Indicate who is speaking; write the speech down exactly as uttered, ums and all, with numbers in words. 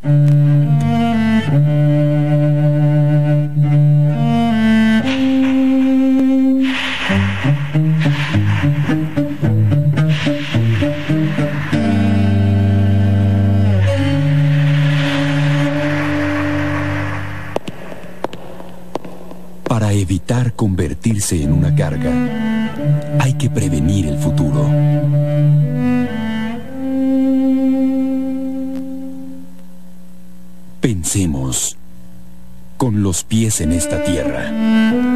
Speaker 1: Para evitar convertirse en una carga, hay que prevenir el futuro. Pensemos con los pies en esta tierra.